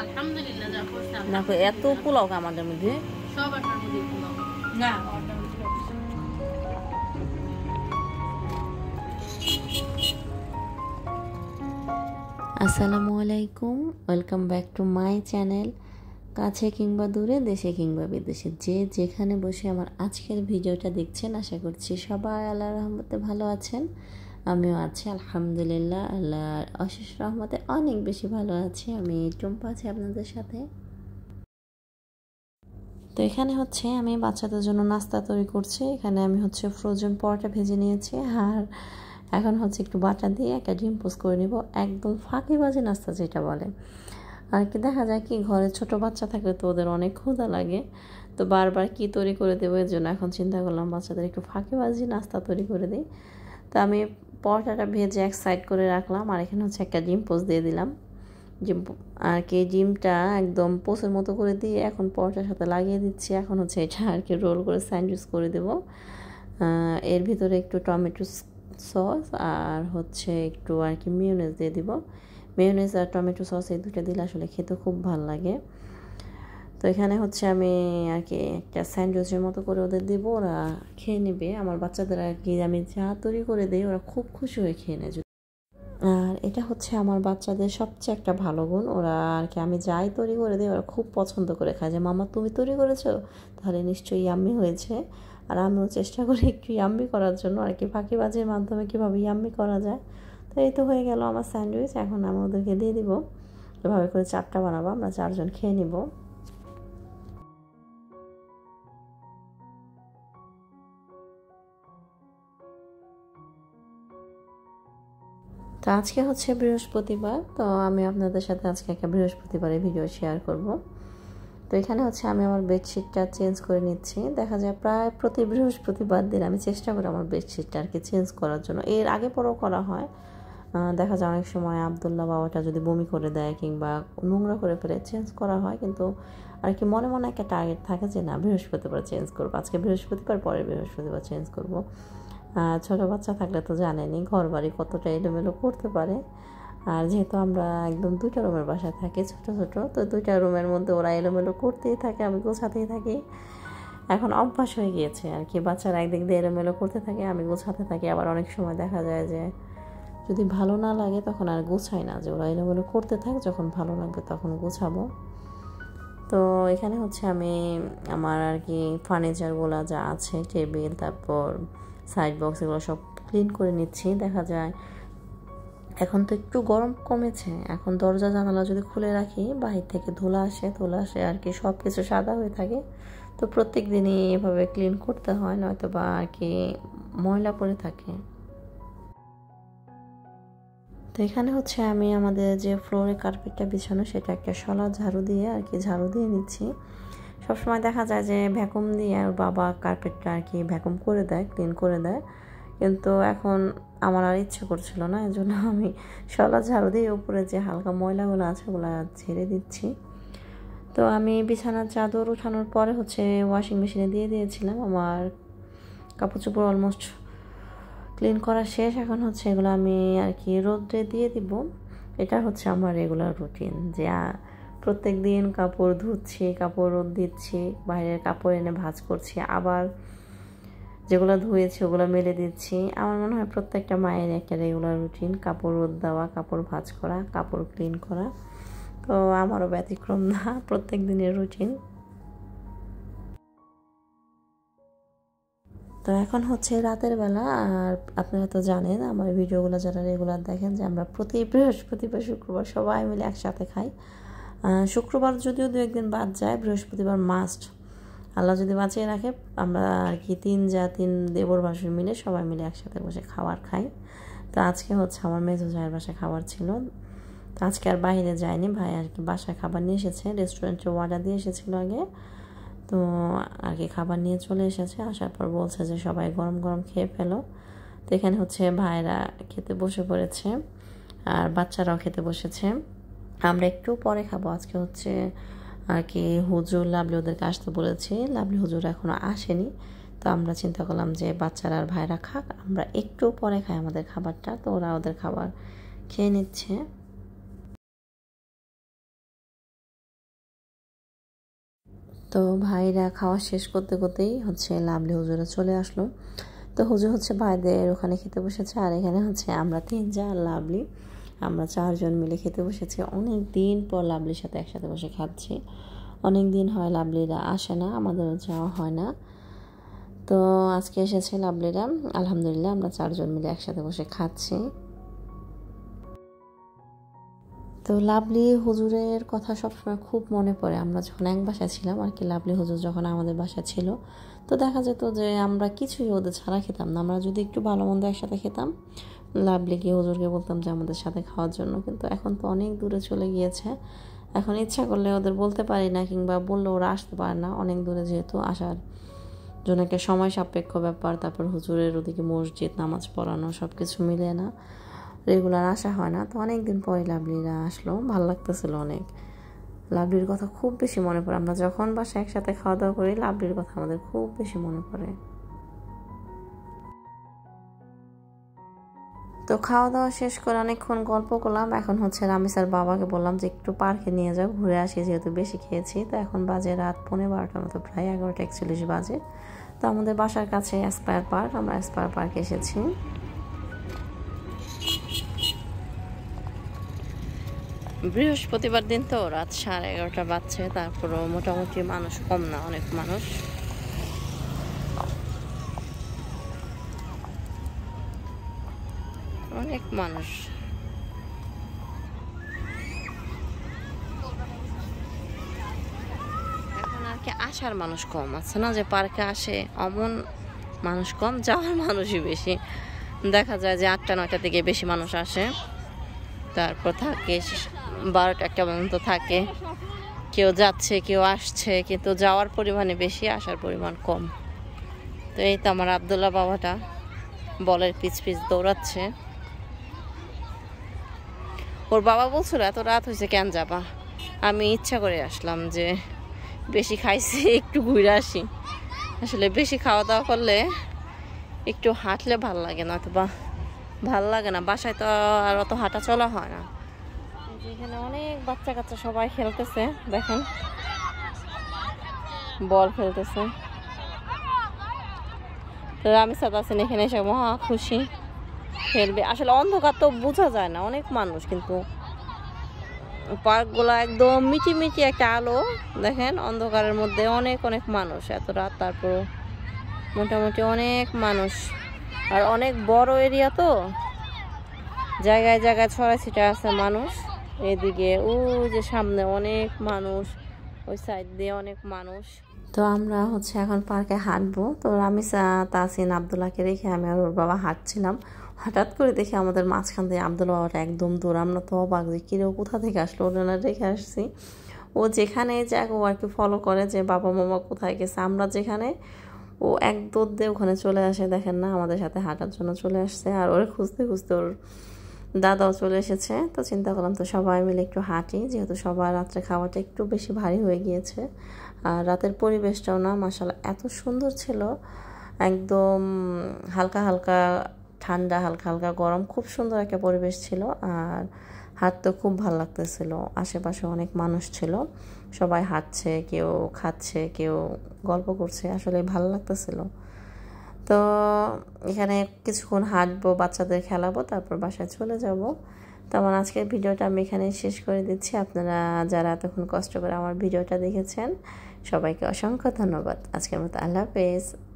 আলহামদুলিল্লাহ যা করছে না এত পোলাও আমাদের মধ্যে সব আটার মধ্যে পোলাও না অর্ডার আসসালামু আলাইকুম, welcome back to my channel. কাছে কিংবা দূরে, দেশে কিংবা বিদেশে, যে যেখানে বসে আমার আজকের ভিডিওটা দেখছেন, আশা করছি সবাই আল্লাহর রহমতে ভালো আছেন। আমিও আছি আলহামদুলিল্লাহ, আল্লাহর অশেষ রহমতে অনেক বেশি ভালো আছি। আমি টুম্পা আছি আপনাদের সাথে। তো এখানে হচ্ছে আমি বাচ্চাদের জন্য নাস্তা তৈরি করছি। এখানে আমি হচ্ছে ফ্রোজেন পরোটা ভেজে নিয়েছি, আর এখন হচ্ছে একটু বাটা দিয়ে একটা ডিম পোস্ট করে নেব। একদম ফাঁকিবাজি নাস্তা যেটা বলে আর কি। দেখা যায় কি ঘরে ছোট বাচ্চা থাকলে তো ওদের অনেক ক্ষুধা লাগে, তো বারবার কি তৈরি করে দেবো, এর জন্য এখন চিন্তা করলাম বাচ্চাদের একটু ফাঁকিবাজি নাস্তা তৈরি করে দিই। তো আমি পরোটাটা ভেজে এক সাইড করে রাখলাম, আর এখানে হচ্ছে একটা ডিম পোস্ট দিয়ে দিলাম। ডিম আর কি ডিমটা একদম পোস্টের মতো করে দিয়ে এখন পরোটার সাথে লাগিয়ে দিচ্ছি। এখন হচ্ছে এটা আর কি রোল করে স্যান্ডউইচ করে দেবো। এর ভিতরে একটু টমেটো সস আর হচ্ছে একটু আর কি মিয়োনেজ দিয়ে দিব। মিয়োনেজ আর টমেটো সস এই দুটো দিলে আসলে খেতে খুব ভালো লাগে। তো এখানে হচ্ছে আমি আর কি একটা স্যান্ডউইচের মতো করে ওদের দিব, ওরা খেয়ে নেবে। আমার বাচ্চাদের আর কি আমি যা তৈরি করে দিই ওরা খুব খুশি হয়ে খেয়ে নেয়। আর এটা হচ্ছে আমার বাচ্চাদের সবচেয়ে একটা ভালো গুণ, ওরা আর কি আমি যাই তৈরি করে দিই ওরা খুব পছন্দ করে খায়, যে মামা তুমি তৈরি করেছো তাহলে নিশ্চয়ই ইয়াম্মি হয়েছে। আর আমিও চেষ্টা করি একটু ইয়াম্মি করার জন্য, আর কি ফাঁকিবাজির মাধ্যমে কীভাবে ইয়াম্মি করা যায়। তো এই তো হয়ে গেল আমার স্যান্ডউইচ। এখন আমি ওদেরকে দিয়ে দিব, এভাবে করে 4টা বানাবো, আমরা 4জন খেয়ে নিব। তো আজকে হচ্ছে বৃহস্পতিবার, তো আমি আপনাদের সাথে আজকে একটা বৃহস্পতিবারের ভিডিও শেয়ার করব। তো এখানে হচ্ছে আমি আমার বেডশিটটা চেঞ্জ করে নিচ্ছি। দেখা যায় প্রায় প্রতি বৃহস্পতিবার দিন আমি চেষ্টা করি আমার বেডশিটটা আর কি চেঞ্জ করার জন্য। এর আগে পরেও করা হয়, দেখা যায় অনেক সময় আবদুল্লাহ বাবাটা যদি বমি করে দেয় কিংবা নোংরা করে ফেলে চেঞ্জ করা হয়, কিন্তু আর কি মনে মনে একটা টার্গেট থাকে যে না বৃহস্পতিবার চেঞ্জ করবো, আজকে বৃহস্পতিবার পরের বৃহস্পতিবার চেঞ্জ করব। ছোটো বাচ্চা থাকলে তো জানেনই ঘর বাড়ি কতটা এলোমেলো করতে পারে। আর যেহেতু আমরা একদম 2টা রুমের বাসায় থাকি, ছোটো ছোটো, তো 2টা রুমের মধ্যে ওরা এলোমেলো করতেই থাকে, আমি গোছাতেই থাকি। এখন অভ্যাস হয়ে গিয়েছে আর কি, বাচ্চারা একদিক দিয়ে এলোমেলো করতে থাকে, আমি গোছাতে থাকি। আবার অনেক সময় দেখা যায় যে যদি ভালো না লাগে তখন আর গোছাই না, যে ওরা এলোমেলো করতে থাকে, যখন ভালো লাগবে তখন গোছাবো। তো এখানে হচ্ছে আমি আমার আর কি ফার্নিচারগুলো যা আছে, টেবিল, তারপর সাইড বক্স, এগুলো সব ক্লিন করে নিচ্ছি। দেখা যায় এখন তো একটু গরম কমেছে, এখন দরজা জানালা যদি খুলে রাখি বাহির থেকে ধুলা আসে আর কি, সব কিছু সাদা হয়ে থাকে। তো প্রত্যেক দিনই এভাবে ক্লিন করতে হয়, নয়তো বা আর কি ময়লা পড়ে থাকে। তো এখানে হচ্ছে আমি আমাদের যে ফ্লোরে কার্পেটটা বিছানো সেটা একটা শলা ঝাড়ু দিয়ে আর কি ঝাড়ু দিয়ে নিচ্ছি। সবসময় দেখা যায় যে ভ্যাকুম দিয়ে আর বাবা কার্পেটটা আর কি ভ্যাকুম করে দেয়, ক্লিন করে দেয়, কিন্তু এখন আমার আর ইচ্ছে করছিল না, এই জন্য আমি শলা ঝাড়ু দিয়ে উপরে যে হালকা ময়লাগুলো আছে ওগুলো ঝেড়ে দিচ্ছি। তো আমি বিছানার চাদর উঠানোর পরে হচ্ছে ওয়াশিং মেশিনে দিয়ে দিয়েছিলাম। আমার কাপড় চোপড় অলমোস্ট ক্লিন করা শেষ। এখন হচ্ছে এগুলো আমি আর কি রোদে দিয়ে দিব। এটা হচ্ছে আমার রেগুলার রুটিন, যে প্রত্যেক দিন কাপড় ধুচ্ছি, কাপড় রোদ দিচ্ছি, বাইরের কাপড় এনে ভাঁজ করছি, আবার যেগুলো ধুয়েছি ওগুলো মেলে দিচ্ছি। আমার মনে হয় প্রত্যেকটা মায়ের একটা রেগুলার রুটিন, কাপড় রোদ দেওয়া, কাপড় ভাঁজ করা, কাপড় ক্লিন করা। তো আমারও ব্যতিক্রম না, প্রত্যেক দিনের রুটিন। তো এখন হচ্ছে রাতের বেলা, আর আপনারা তো জানেন আমার ভিডিওগুলো যারা রেগুলার দেখেন যে আমরা প্রতি বৃহস্পতিবার শুক্রবার সবাই মিলে একসাথে খাই। শুক্রবার যদিও 2-1 দিন বাদ যায়, বৃহস্পতিবার মাস্ট, আল্লাহ যদি বাঁচিয়ে রাখে আমরা আর কি 3 দেবর ভাসুর মিলে সবাই মিলে একসাথে বসে খাবার খাই। তো আজকে হচ্ছে আমার মেজো ভাইয়ের বাসায় খাবার ছিল, তো আজকে আর বাইরে যায়নি, ভাই আর কি বাসায় খাবার নিয়ে এসেছে, রেস্টুরেন্টে অর্ডার দিয়ে এসেছিলো আগে। তো আর কি খাবার নিয়ে চলে এসেছে, আসার পর বলছে যে সবাই গরম গরম খেয়ে ফেলো। তো এখানে হচ্ছে ভাইরা খেতে বসে পড়েছে আর বাচ্চারাও খেতে বসেছে। আমরা একটু পরে খাবো। আজকে হচ্ছে আর কি হুজুর লাভলি ওদেরকে আসতে বলেছি, লাভলি হুজুর এখনও আসেনি। তো আমরা চিন্তা করলাম যে বাচ্চারা আর ভাইরা খাক, আমরা একটু পরে খাই আমাদের খাবারটা। তো ওরা ওদের খাবার খেয়ে নিচ্ছে। তো ভাইরা খাওয়া শেষ করতে করতেই হচ্ছে লাভলি হুজুরা চলে আসলো। তো হুজুর হচ্ছে ভাইদের ওখানে খেতে বসেছে, আর এখানে হচ্ছে আমরা 3 জন লাভলি, আমরা 4 জন মিলে খেতে বসেছি। অনেক দিন পর লাভলির সাথে একসাথে বসে খাচ্ছি। অনেক দিন হয় লাভলিরা আসে না, আমাদেরও যাওয়া হয় না। তো আজকে এসেছে লাভলিরা, আলহামদুলিল্লাহ আমরা 4 জন মিলে একসাথে বসে খাচ্ছি। তো লাভলি হুজুরের কথা সবসময় খুব মনে পড়ে। আমরা যখন এক বাসায় ছিলাম আর কি, লাভলি হুজুর যখন আমাদের বাসায় ছিল, তো দেখা যেত যে আমরা কিছুই ওদের ছাড়া খেতাম না। আমরা যদি একটু ভালো মন্দ একসাথে খেতাম, লাভলিকে হুজুরকে বলতাম যে আমাদের সাথে খাওয়ার জন্য। কিন্তু এখন তো অনেক দূরে চলে গিয়েছে, এখন ইচ্ছা করলে ওদের বলতে পারি না, কিংবা বললে ওরা আসতে পারে না। অনেক দূরে যেহেতু আসার জন্য একটা সময় সাপেক্ষ ব্যাপার, তারপর হুজুরের ওদিকে মসজিদ, নামাজ পড়ানো, সব কিছু মিলে না, রেগুলার আসা হয় না। তো অনেক দিন পরে লাভলিরা আসলো, ভালো লাগতেছিল অনেক। লাভলির কথা খুব বেশি মনে পড়ে। আমরা যখন বাসায় একসাথে খাওয়া দাওয়া করি, লাভলির কথা আমাদের খুব বেশি মনে পড়ে। তো খাওয়া দাওয়া শেষ করে অনেকক্ষণ গল্প করলাম। এখন হচ্ছে রামিসার বাবাকে বললাম যে একটু পার্কে নিয়ে যাও, ঘুরে আসি, যেহেতু বেশি খেয়েছি। তো এখন বাজে রাত 12:15 মতো, প্রায় 11:41 বাজে। তো আমাদের বাসার কাছে অ্যাসপায়ার পার্ক, আমরা অ্যাসপায়ার পার্কে এসেছি। বৃহস্পতিবার দিন তো রাত 11:30 বাজছে, তারপরও মোটামুটি মানুষ কম না, অনেক মানুষ। অনেক মানুষ। এখন আর কি আসার মানুষ কম আছে না, যে পার্কে আসে অমন মানুষ কম, যাওয়ার মানুষই বেশি। দেখা যায় যে 8টা-9টা থেকে বেশি মানুষ আসে, তারপর থাকে 12টা-1টা পর্যন্ত থাকে। কেউ যাচ্ছে কেউ আসছে, কিন্তু যাওয়ার পরিমাণে বেশি, আসার পরিমাণ কম। তো এই তো আমার আব্দুল্লাহ বাবাটা বলের পিছ পিছ দৌড়াচ্ছে। ওর বাবা বলছিল এত রাত হয়েছে কেন যাবা, আমি ইচ্ছা করে আসলাম যে বেশি খাইছি একটু ঘুরে আসি। আসলে বেশি খাওয়া দাওয়া করলে একটু হাঁটলে ভাল লাগে না, অথবা ভাল লাগে না, বাসায় তো আর অত হাঁটা চলা হয় না। এখানে অনেক বাচ্চা কাচ্চা সবাই খেলতেছে, দেখেন বল খেলতেছে। তো আমি সাথে আছেন এখানে এসে মহা খুশি, খেলবে। আসলে অন্ধকার তো বোঝা যায় না, অনেক মানুষ, কিন্তু পার্কগুলো একদম মিটি মিটি একটা আলো, দেখেন অন্ধকারের মধ্যে অনেক অনেক মানুষ, এত রাত তারপর মোটামুটি অনেক মানুষ। আর অনেক বড় এরিয়া তো, জায়গায় জায়গায় ছড়াই ছিটা আছে মানুষ। এদিকে ওই যে সামনে অনেক মানুষ, ওই সাইড দিয়ে অনেক মানুষ। তো আমরা হচ্ছে এখন পার্কে হাঁটবো। তো রামিসা, তাসিন, আবদুল্লাহকে রেখে আমি আর ওর বাবা হাঁটছিলাম। হঠাৎ করে দেখি আমাদের মাঝখান থেকে আবদুল্লাহ বাবাটা একদম দূর। আমরা তো অবাক যে কিরে কোথা থেকে আসলো, ওটা রেখে আসছি। ও যেখানে যাক ও আর কি ফলো করে যে বাবা মামা কোথায় গেছে, আমরা যেখানে ও এক দৌড় দিয়ে ওখানে চলে আসে। দেখেন না, আমাদের সাথে হাঁটার জন্য চলে আসছে। আর ওরে খুঁজতে খুঁজতে ওর দাদাও চলে এসেছে। তো চিন্তা করলাম তো সবাই মিলে একটু হাঁটি, যেহেতু সবার রাত্রে খাওয়াটা একটু বেশি ভারী হয়ে গিয়েছে। আর রাতের পরিবেশটাও না মাশাআল্লাহ এত সুন্দর ছিল, একদম হালকা হালকা ঠান্ডা, হালকা হালকা গরম, খুব সুন্দর একটা পরিবেশ ছিল। আর হাঁটতে খুব ভালো লাগতেছিল। আশেপাশে অনেক মানুষ ছিল, সবাই হাঁটছে, কেউ খাচ্ছে, কেউ গল্প করছে, আসলে ভালো লাগতেছিল। তো এখানে কিছুক্ষণ হাঁটবো, বাচ্চাদের খেলাবো, তারপর বাসায় চলে যাব। তো আমার আজকের ভিডিওটা আমি এখানে শেষ করে দিচ্ছি। আপনারা যারা এতক্ষণ কষ্ট করে আমার ভিডিওটা দেখেছেন, সবাইকে অসংখ্য ধন্যবাদ। আজকের মতো আল্লাহ হাফেজ।